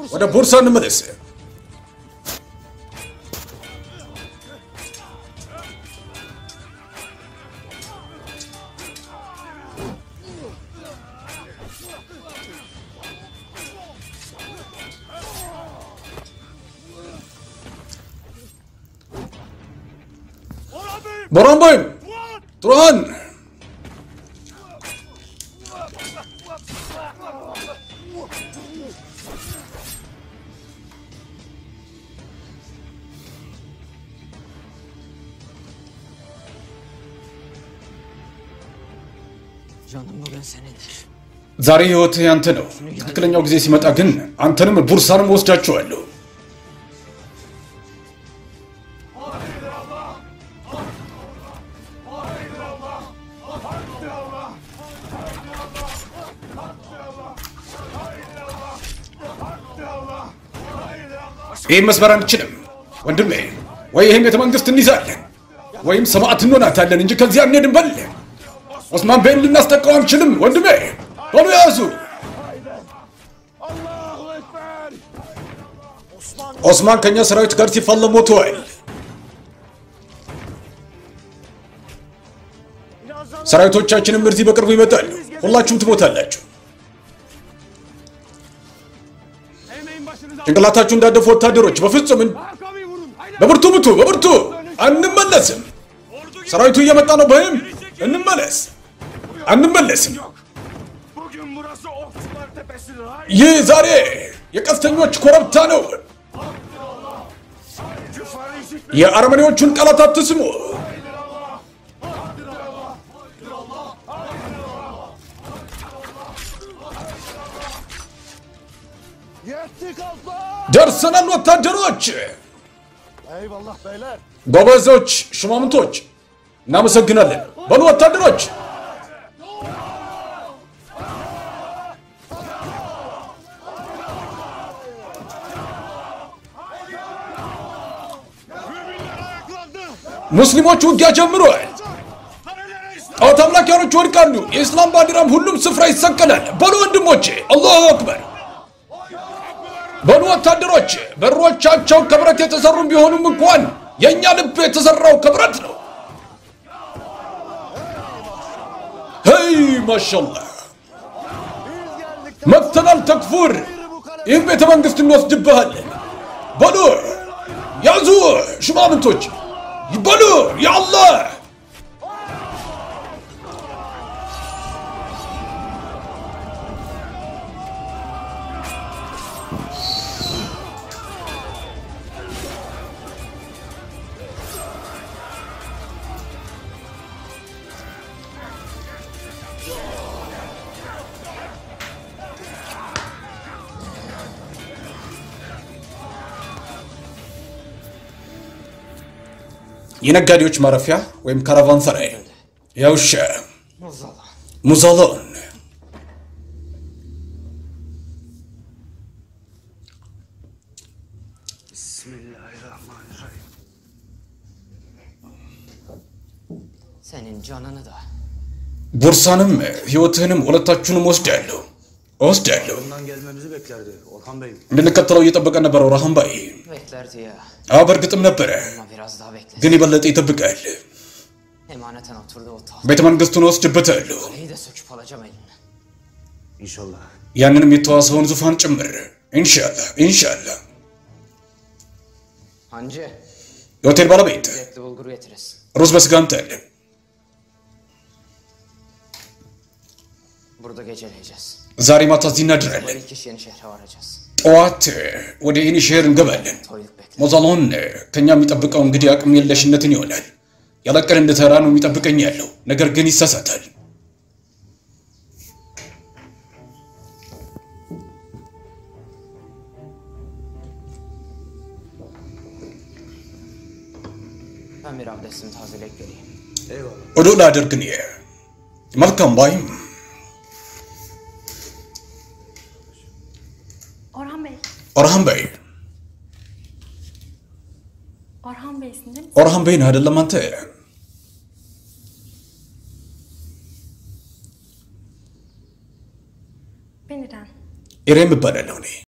ወደ ቦርሳ እንመለስ Boran Bey Turan Canım bugün senindir. ዛሬ ህይወት ያንተ ነው ትክክለኛው ጊዜ ሲመጣ ግን አንተንም ቡርሳንም ወስዳቸዋለሁ ይህ መስመር አንችልም ወንድሜ ወይ ይህም ቤተመንግስት እንይዛለን ወይም ሰማዕት እንሆናታለን እንጂ ከዚያ እንሄድም በል ኦስማን ቤን ልናስጠቃው አንችልም ወንድሜ ቶሎ ያዙ ኦስማን ከኛ ሰራዊት ጋር ሲፋለም ሞተዋል ሰራዊቶቻችንም እዚህ በቅርቡ ይመጣሉ ሁላችሁም ትሞታላችሁ ጭንቅላታችሁ እንዳደፉ ወታደሮች በፍጹም በብርቱ ምቱ በብርቱ አንመለስም ሰራዊቱ እየመጣ ነው በይም አንመለስም ይህ ዛሬ የቀስተኞች ኮረብታ ነው የአርመኒዎቹን ቃላት አትስሙ ደርሰናል ወታደሮች ጎበዞች ሽማምንቶች እናመሰግናለን በሉ ወታደሮች ሙስሊሞች ውጊያ ጀምረዋል ጣዖት አምላኪያኖች ወድቃሉ የእስላም ባንዲራም ሁሉም ስፍራ ይሰቀላል በሉ ወንድሞቼ አላሁ አክበር በሉ ወታደሮች በሮቻቸው ከብረት የተሰሩ ቢሆኑም እንኳን የኛ ልብ የተሰራው ከብረት ነው ሄይ ማሻአላህ መተናል ተክፉር ይህን ቤተመንግስት እንወስድብሃለን በሉ ያዙ ሽማምንቶች በሉ ያ አላህ የነጋዴዎች ማረፊያ ወይም ካራቫን ሰራይ ያውሻ ሙዛላን Bismillahirrahmanirrahim. Senin canını da ቦርሳንም ህይወትህንም ሁለታችሁንም ወስዳለሁ Ondan gelmemizi beklerdi Orhan Bey. እንድንከተለው እየጠበቀ ነበር ኦርሃን ባይ beklerdi ya. በእርግጥም ነበረ Ama biraz daha bekle. ግን የበለጠ ይጠብቃል Emaneten oturdu o taht. ቤተመንግስቱን ወስድበታለሁ Kaleyi de söküp alacağım eline. İnşallah. ያንንም የተዋሰውን ዙፋን ጭምር ኢንሻአላህ Hancı, የሆቴል ባለቤት lezzetli bulgur getiresin. ሩዝ በስጋ አምጣልን Burada geceleyeceğiz. ዛሬ ማታ እዚህ እናድራለን Bu iki kişi Yenişehir'e varacağız. ጠዋት ወደ ኢኒሼር እንገባለን Toyluk bekle. ሞዛሎን ከኛ የሚጠብቀው እንግዲህ አቅም የለሽነትን ይሆናል ያለቀን እንደተራ ነው የሚጠብቀኝ ያለው ነገር ግን ይሳሳታል Ben bir abdestimi tazeleyip geleyim. Eyvallah. ወደ ላደርግ ነው መልካም ባይም Orhan Bey. ኦርሃን ባይ Orhan Bey'sin değil mi? ኦርሃን ባይን አይደለም አንተ Beni den. ኢሬም እባላለሁ እኔ